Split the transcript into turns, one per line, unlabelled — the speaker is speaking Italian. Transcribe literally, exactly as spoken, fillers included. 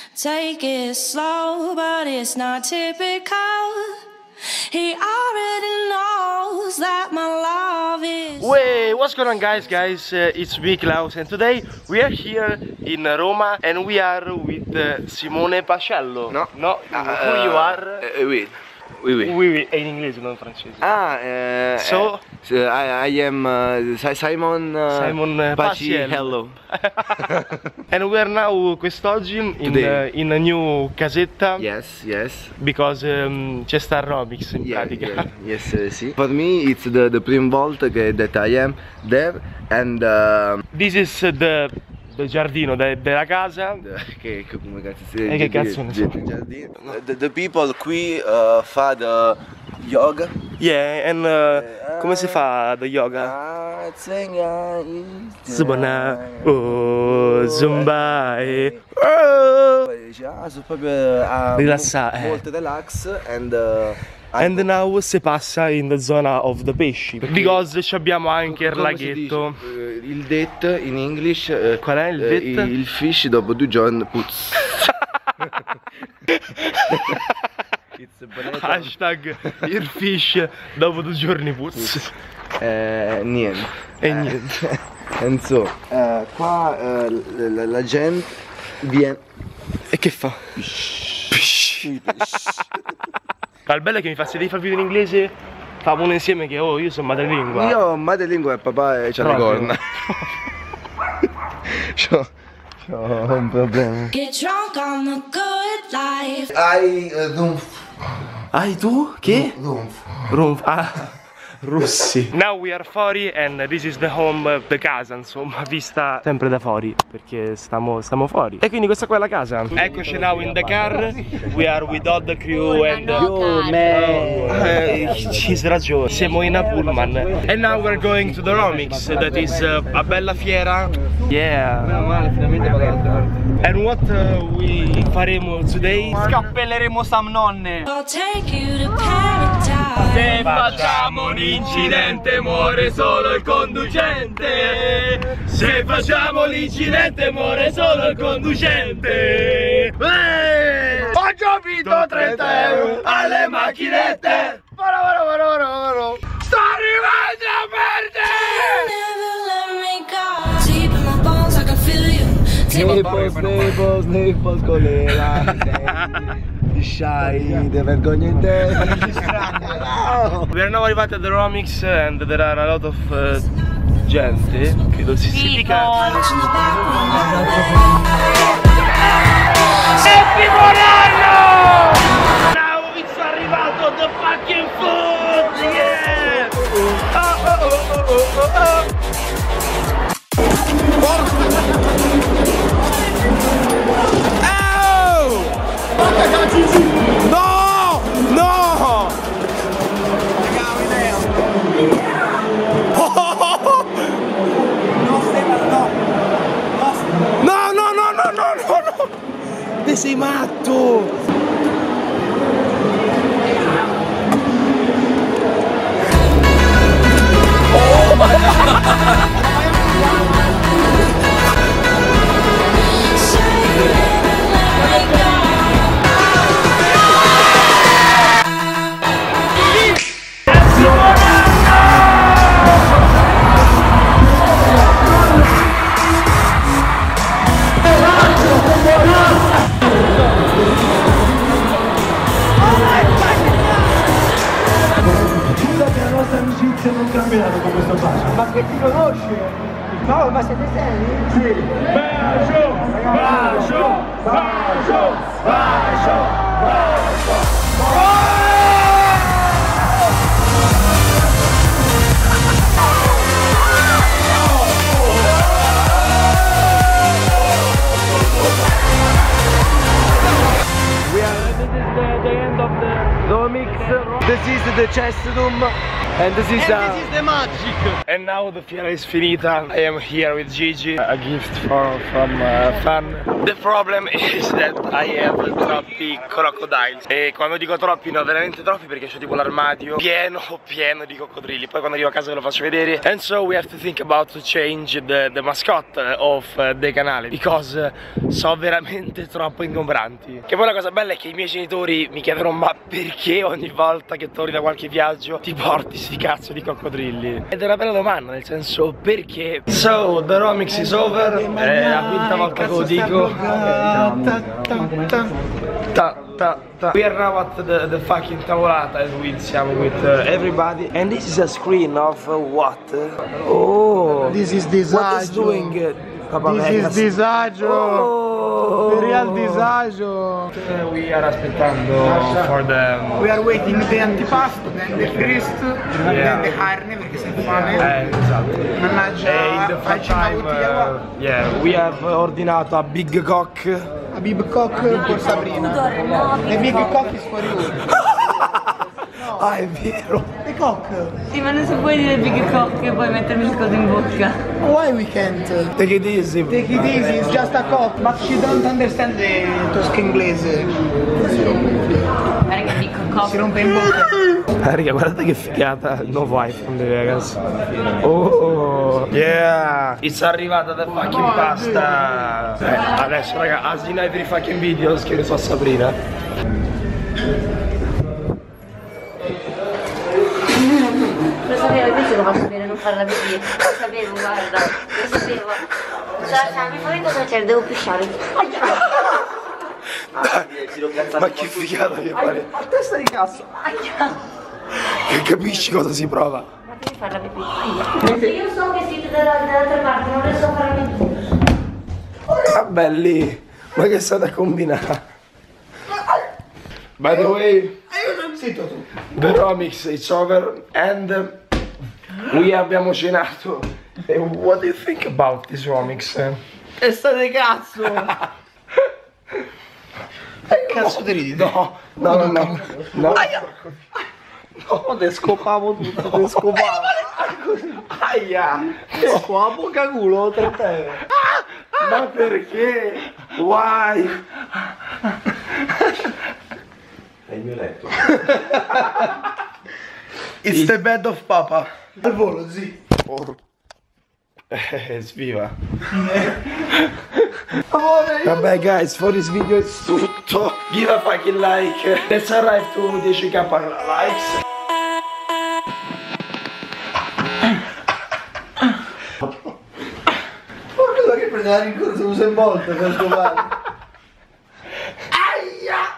Take it slow, but it's not typical. He already knows that my love is.
Wait, what's going on, guys? Guys, uh, it's me, Klaus, and today we are here in Roma, and we are with uh, Simone Pacello.
No,
no.
Uh,
who you are?
Uh, oui. Oui, oui.
Oui, oui, è in inglese, non in francese.
Ah, uh,
so,
uh, I, I am uh, Simon uh,
Simon uh,
Pacello.
And we are now quest'oggi in, uh, in a new casetta.
Yes, yes.
Because um, c'è sta Romix in
yeah,
pratica.
Yeah, yes, uh, sì. For me it's the, the prime volta che, that I am there and uh,
this is the del giardino de, della casa.
Che, che come cazzo si
dice? E che cazzo ne so?
The, the people qui uh, fa the yoga.
Yeah, and uh, come si fa the yoga? Zumba, oh, zumba, oh.
Sono proprio uh,
rilassati.
Molto relax and uh,
And now si passa in the zona of the pesci. Because abbiamo anche il laghetto.
Uh, il det in English. Uh,
Qual è il det?
Uh, il fish dopo due giorni puzz.
Hashtag il fish dopo due giorni puzz.
Eh, niente.
E niente.
And so, uh, qua uh, la, la gente viene.
E che fa? Ma il bello è che mi fa, se devi fare il video in inglese, famo uno insieme che oh, io sono madrelingua.
Io madrelingua e papà c'ha le corna. C'ho, c'ho un problema.
Get drunk on the good life.
Hai uh, Rumpf.
Hai tu? Che?
Rumpf.
Rumpf. Ah. Russi. Now we are fuori and this is the home, the casa, insomma, vista sempre da fuori, perché stiamo, stiamo fuori. E quindi questa qua è la casa. Eccoci now in the car. We are with all the crew and
Yo man.
C'è ragione. Siamo in a pullman. And now we're going to the Romix, that is uh, a bella fiera. Yeah.
Meno male, finalmente vado da parte.
And what uh, we faremo today?
Scappelleremo Sam Nonne.
I'll take you to paradise.
Se facciamo un incidente muore solo il conducente. Se facciamo l'incidente muore solo il conducente. Eeeh! Ho già vinto trenta euro alle macchinette. Varo, varo, varo, varo, varo. Sto arrivando a perdere.
Never let me go. Deep in my bones, I can feel you.
Naples, Naples, Naples con le lame. Shy, de vergogna in te. No.
We are now arrivati at the Romix and there are a lot of uh, gente, credo si, si dica. Happy Buonanno! Now it's arrivato the fucking food! Yeah! Oh, oh, oh, oh, oh, oh. No! No! No, no, no, no, no, no, no! Te sei matto! Oh my God!
Non cambierà dopo questo bacio.
Ma che ti conosce? No, ma siete seri?
Sì. Bacio, bacio, bacio, bacio, bacio.
We are, this is the, the end of the Romix. This is the chess room.
And this is,
And
uh,
this is the magic.
and now the fiera is finita. I am here with Gigi. A gift for, from uh, fan. The problem is that I have troppi crocodiles. E quando dico troppi, no, veramente troppi, perché c'ho tipo l'armadio pieno, pieno di coccodrilli. Poi quando arrivo a casa ve lo faccio vedere. And so we have to think about to change the, the mascot of uh, the canale, because uh, so veramente troppo ingombranti. Che poi la cosa bella è che i miei genitori mi chiedono: ma perché ogni volta che torni da qualche viaggio ti porti sti cazzo di coccodrilli? Ed è una bella domanda, nel senso, perché? So, the Romix is over. È la quinta volta che lo dico. Ta, ta, ta. We are now at the, the fucking tavolata, as we siamo with uh, everybody. And this is a screen of uh, what? Oh,
This is
what is
disagio.
doing? Uh, Papa
This
Vegas.
is disagio.
Oh.
The real disagio.
Uh, we are aspettando for the...
We are waiting the antipasto, then the first,
Yeah.
then the carne perché sei fame.
Eh, esatto.
Mannaggia,
E in the
facci una
time,
bottiglia qua.
uh, yeah, we have ordinato a Big Cock.
A Big Cock for Sabrina. The Big Cock is for you.
Ah, è vero.
The cock.
Sì, ma non si può dire Big Cock e poi mettermi le cose in bocca.
Why we can't?
Take it easy.
Take it easy, it's just a cock. But she don't understand the tosca inglese.
Guarda che Big Cock.
Si rompe in bocca.
Ah, raga, guardate che figata il nuovo iPhone dei Vegas. Oh, yeah. It's arrivata the fucking pasta. Eh, adesso, raga, as in every fucking videos che ne so a Sabrina.
Lo sapevo, questo lo faccio bene, non farla pipì. Lo sapevo, guarda, lo sapevo. Cioè, mi fa vedere cosa c'è, devo pisciare.
Ma che figata che pare.
A testa di cazzo.
Che capisci cosa si prova?
Ma devi farla pipì. Io so che siete dall'altra parte, non le so fare pipì.
Ah, belli. Ma che state a combinare? By the way,
Zitto tu.
the Romix is over and uh, we abbiamo cenato. E what do you think about this Romix?
Testa di cazzo. Cazzo ti ridi?
No, no, no, no. No.
No, te scopavo tutto, te scopavo.
Aia.
Te scopavo bocca culo, trenta euro.
Ma perché? Why? È il mio letto.
It's the bed of papa. Al volo, zi.
Eh, sviva.
Amore,
Vabbè guys, for this video è tutto. Give a fucking like. Let's arrive to dieci k likes.
ma quello che prende la rincorsa usa in volta per scopare.